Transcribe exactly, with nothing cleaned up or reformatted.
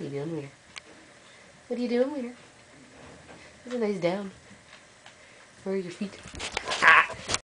What are you doing, Wiener? What are you doing, Wiener? That's a nice down. Where are your feet?